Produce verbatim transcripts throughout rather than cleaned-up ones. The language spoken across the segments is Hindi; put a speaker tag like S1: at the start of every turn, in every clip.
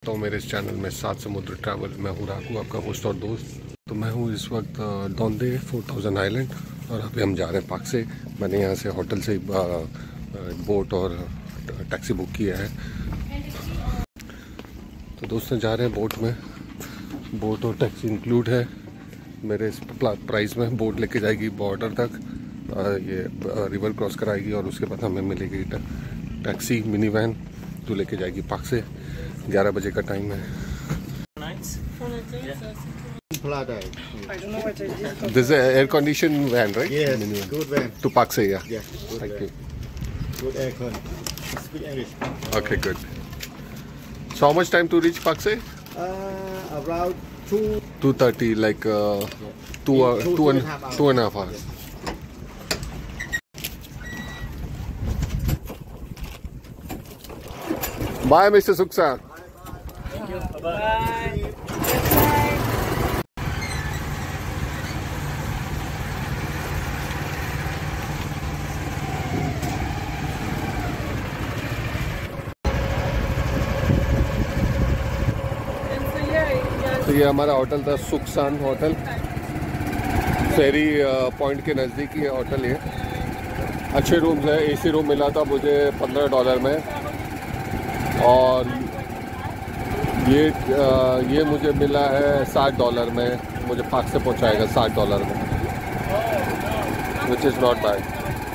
S1: करता हूँ मेरे इस चैनल में सात समुद्र ट्रैवल। मैं हूँ राकू, आपका होस्ट और दोस्त। तो मैं हूँ इस वक्त डोंडे फोर थाउजेंड आइलैंड और अभी हम जा रहे हैं पाक से। मैंने यहाँ से होटल से बोट और टैक्सी बुक किया है। तो दोस्तों जा रहे हैं बोट में। बोट और टैक्सी इंक्लूड है मेरे इस प्राइस में। बोट लेके जाएगी बॉर्डर तक, ये रिवर क्रॉस कराएगी और उसके बाद हमें मिलेगी टैक्सी मिनी वैन जो लेके जाएगी पाक से। ग्यारह बजे का टाइम है। This air condition van right?
S2: Yes, good van.
S1: To Pakse? या
S2: Yeah, good
S1: thank
S2: van.
S1: You.
S2: Good aircon. Speak English.
S1: Okay, good. So how much time to reach Pak Se?
S2: Uh, around two.
S1: two thirty, like uh, two,
S2: Yeah,
S1: uh,
S2: two-
S1: two,
S2: two
S1: and,
S2: and a half hours.
S1: two and a half hours. Bye, Mister Suksa.
S3: Thank you. Bye.
S1: तो ये हमारा होटल था, सुखसान होटल। फेरी पॉइंट के नज़दीक ही है होटल। ये अच्छे रूम्स है। एसी रूम मिला था मुझे पंद्रह डॉलर में और ये ये मुझे मिला है साठ डॉलर में। मुझे पाक से पहुंचाएगा साठ डॉलर में, which is not bad.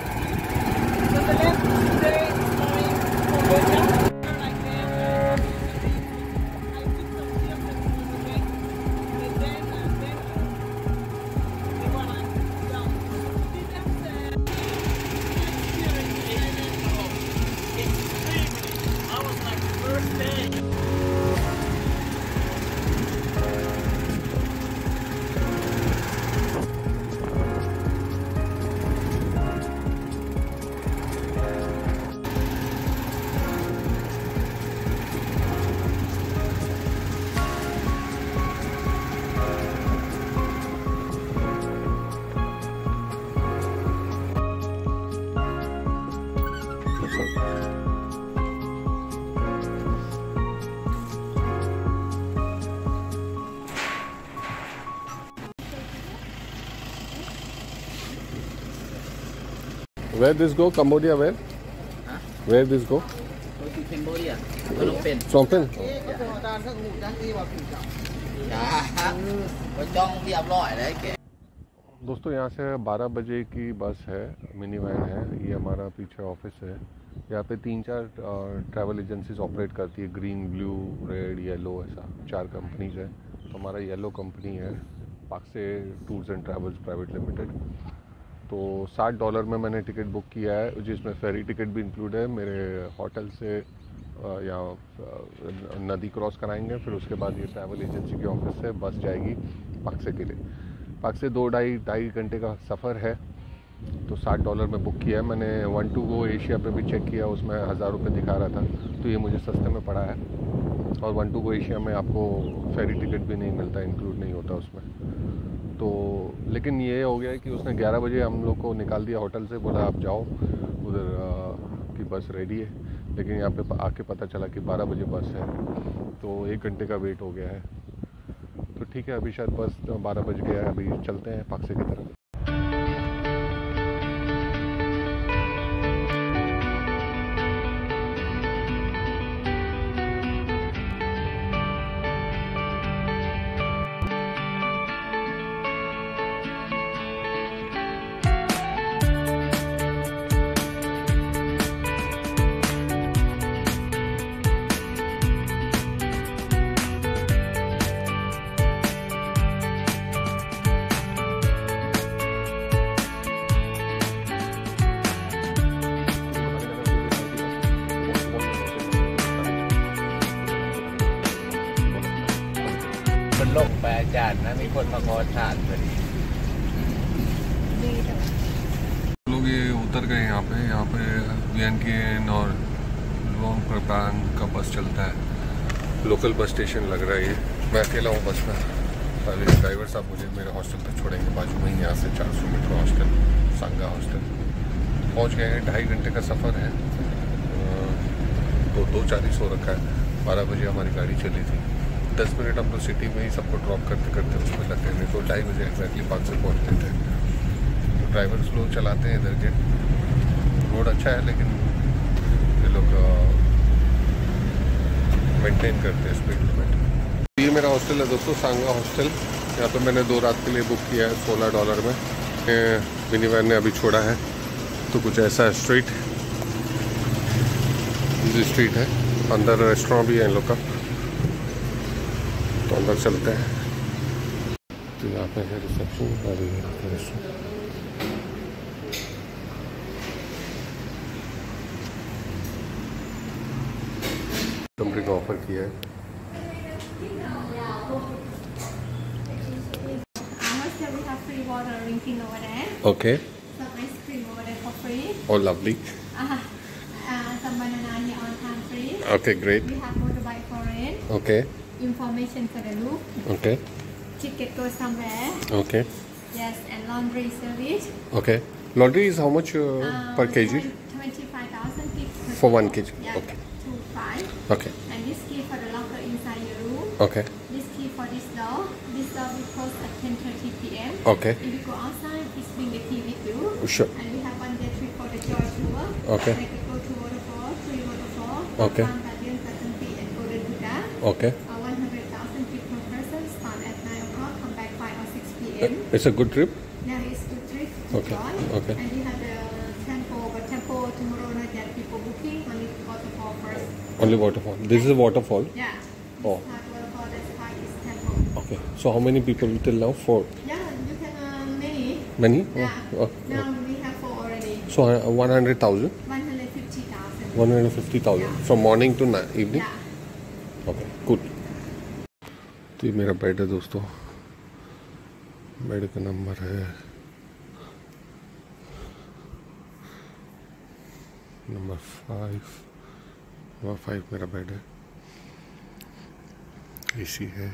S1: Where this go? Cambodia where?
S3: Huh?
S1: Where this go?
S3: Go to Cambodia. Phnom Penh.
S1: Phnom Penh?
S3: ก็จ้องเรียบร้อยเลยแก
S1: दोस्तों यहाँ से बारह बजे की बस है, मिनी वैन है। ये हमारा पीछे ऑफिस है। यहाँ पे तीन चार ट्रैवल एजेंसीज ऑपरेट करती है, ग्रीन, ब्लू, रेड, येलो, ऐसा चार कंपनीज है। तो हमारा येलो कंपनी है, Pakse tours and travels private limited. तो साठ डॉलर में मैंने टिकट बुक किया है, जिसमें फेरी टिकट भी इंक्लूड है। मेरे होटल से यहाँ नदी क्रॉस कराएंगे, फिर उसके बाद ये ट्रैवल एजेंसी के ऑफिस से बस जाएगी पाक से के लिए। पाक से दो ढाई ढाई घंटे का सफ़र है। तो साठ डॉलर में बुक किया है मैंने। वन टू गो एशिया पे भी चेक किया, उसमें हज़ार रुपये दिखा रहा था, तो ये मुझे सस्ते में पड़ा है। और वन टू गो एशिया में आपको फेरी टिकट भी नहीं मिलता, इंक्लूड नहीं होता उसमें। तो लेकिन ये हो गया है कि उसने ग्यारह बजे हम लोग को निकाल दिया होटल से, बोला आप जाओ उधर की बस रेडी है। लेकिन यहाँ पे आके पता चला कि बारह बजे बस है, तो एक घंटे का वेट हो गया है। तो ठीक है, अभी शायद बस बारह बज गया है, अभी चलते हैं पाक से की तरफ।
S3: มันลงไปอาจารย์นะมีคนมาขอทานพอดี
S1: लोग ये उतर गए यहाँ पे। यहाँ पे वियनकिन और लुआंग प्रपांग का बस चलता है। लोकल बस स्टेशन लग रहा है ये। मैं अकेला हूँ बस में। पहले ड्राइवर साहब मुझे मेरे हॉस्टल तक छोड़ेंगे, बाजू में ही यहाँ से चार सौ मीटर हॉस्टल, सांगा हॉस्टल। पहुँच गए हैं। ढाई घंटे का सफ़र है, तो दो चालीस हो रखा है। बारह बजे हमारी गाड़ी चली थी। दस मिनट हम लोग सिटी में ही सबको ड्रॉप करते करते उसमें लग गए, नहीं तो ढाई बजे एग्जैक्टली पाँच से पहुँचते थे। तो ड्राइवर स्लो चलाते हैं इधर के, रोड अच्छा है लेकिन ये लोग मेंटेन करते हैं स्पीड लिमिट। ये मेरा हॉस्टल है दोस्तों, सांगा हॉस्टल। यहाँ पे मैंने दो रात के लिए बुक किया है सोलह डॉलर में। मिनी वैन ने अभी छोड़ा है, तो कुछ ऐसा है स्ट्रीट, स्ट्रीट है, अंदर रेस्टोरेंट भी है इन लोग का, तो अंदर चलते हैं। तो यहाँ पे है रिसेप्शन, अभी है रेस्टोरेंट। कंपनी को ऑफर किया है। Okay, oh lovely.
S4: Uh, uh, some banana here on time free.
S1: Okay, great.
S4: We have motorbike for rent.
S1: Okay,
S4: Information for the loop.
S1: okay,
S4: Ticket goes somewhere.
S1: okay,
S4: Yes, and laundry service.
S1: okay. Laundry is how much uh,
S4: Uh,
S1: per kg?
S4: Twenty-five thousand
S1: For one kg.
S4: Yeah,
S1: Okay,
S4: two five.
S1: okay,
S4: And this key for the locker inside your room.
S1: okay,
S4: This key for this door. This door will close at ten thirty p m
S1: okay.
S4: If you go outside, please bring the key with you.
S1: Sure.
S4: And we have one day trip for the Joy Tour.
S1: Okay.
S4: They could go to waterfall, three waterfall,
S1: Okay.
S4: Farm Garden, Cotton Pea, and Golden Buddha.
S1: Okay.
S4: Uh, one hundred thousand feet per person. Start at nine o'clock. Come back five or six p m
S1: It's a good trip.
S4: Now it's good trip. to
S1: Okay,
S4: Joy.
S1: okay.
S4: And we have the temple, but temple tomorrow night there are people booking. Only waterfall first.
S1: Only waterfall. This is a waterfall.
S4: Yeah.
S1: Oh.
S4: It's not waterfall. That's why it's temple.
S1: Okay. So how many people till now? Four.
S4: Yeah, you can uh, many.
S1: Many?
S4: Yeah.
S1: Oh, oh,
S4: Now
S1: oh.
S4: we have four already.
S1: So uh, one hundred thousand.
S4: One hundred fifty thousand.
S1: One hundred fifty thousand
S4: Yeah.
S1: from morning to night, evening.
S4: Yeah.
S1: Okay good. तो ये मेरा बेड है दोस्तों, बेड का नंबर है नंबर फाइव, नंबर फाइव मेरा बेड है। एसी है,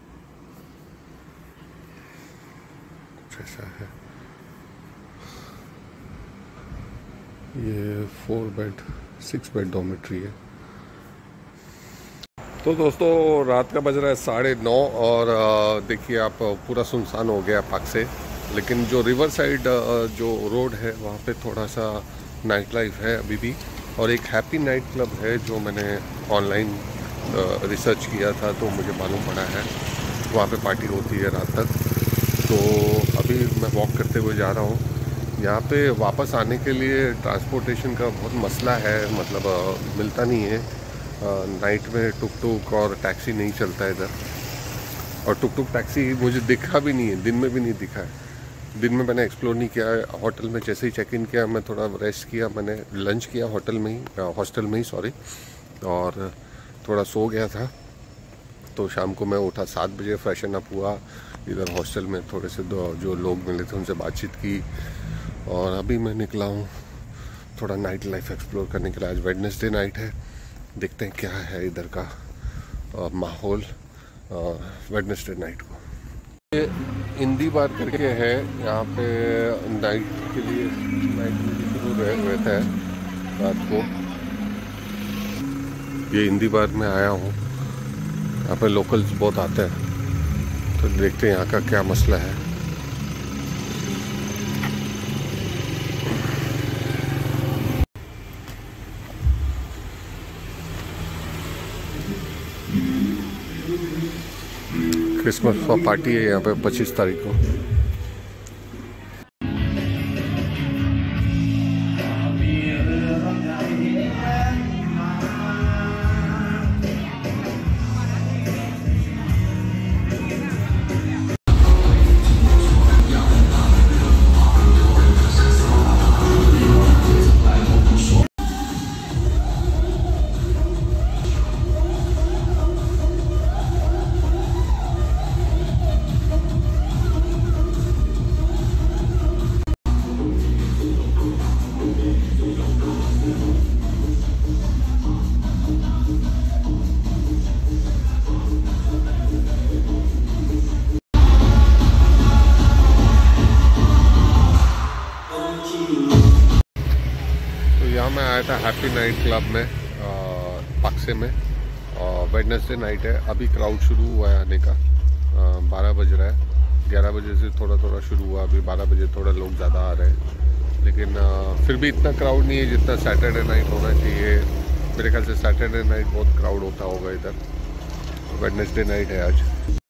S1: कुछ ऐसा है। ये four bed six bed dormitory है। तो दोस्तों रात का बज रहा है साढ़े नौ और देखिए आप पूरा सुनसान हो गया पाक से, लेकिन जो रिवर साइड जो रोड है वहाँ पे थोड़ा सा नाइट लाइफ है अभी भी। और एक हैप्पी नाइट क्लब है जो मैंने ऑनलाइन रिसर्च किया था तो मुझे मालूम पड़ा है वहाँ पे पार्टी होती है रात तक। तो अभी मैं वॉक करते हुए जा रहा हूँ। यहाँ पे वापस आने के लिए ट्रांसपोर्टेशन का बहुत मसला है, मतलब मिलता नहीं है। नाइट में टुक टुक और टैक्सी नहीं चलता है इधर, और टुक टुक टैक्सी मुझे दिखा भी नहीं है, दिन में भी नहीं दिखा है। दिन में मैंने एक्सप्लोर नहीं किया है। होटल में जैसे ही चेक इन किया मैं थोड़ा रेस्ट किया, मैंने लंच किया होटल में ही, हॉस्टल में ही सॉरी, और थोड़ा सो गया था। तो शाम को मैं उठा सात बजे, फ्रेशन अप हुआ, इधर हॉस्टल में थोड़े से जो लोग मिले थे उनसे बातचीत की, और अभी मैं निकला हूँ थोड़ा नाइट लाइफ एक्सप्लोर करने के लिए। आज वेडनेसडे नाइट है, देखते हैं क्या है इधर का आ, माहौल वेडनेसडे नाइट को। ये इंदी बार करके है, यहाँ पे नाइट के लिए नाइट म्यूजिक जरूर रहता है रात को। ये इंदी बार में आया हूँ, यहाँ पे लोकल्स बहुत आते हैं, तो देखते हैं यहाँ का क्या मसला है। क्रिसमस का पार्टी है यहाँ पे पच्चीस तारीख को। मैं आया था हैप्पी नाइट क्लब में पाक्से में, और वेडनेसडे नाइट है। अभी क्राउड शुरू हुआ है आने का, बारह बज रहा है। ग्यारह बजे से थोड़ा थोड़ा शुरू हुआ, अभी बारह बजे थोड़ा लोग ज़्यादा आ रहे हैं, लेकिन आ, फिर भी इतना क्राउड नहीं है जितना सैटरडे नाइट होना चाहिए। मेरे ख्याल से सैटरडे नाइट बहुत क्राउड होता होगा इधर। वेडनेसडे नाइट है आज।